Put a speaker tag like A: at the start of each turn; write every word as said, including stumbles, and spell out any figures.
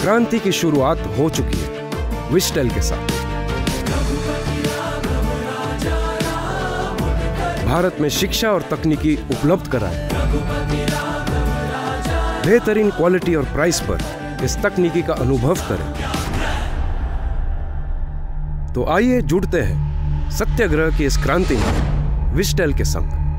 A: क्रांति की शुरुआत हो चुकी है विस्टेल के साथ। भारत में शिक्षा और तकनीकी उपलब्ध कराएं। बेहतरीन क्वालिटी और प्राइस पर इस तकनीकी का अनुभव करें। तो आइए जुड़ते हैं सत्याग्रह की इस क्रांति में विस्टेल के संग।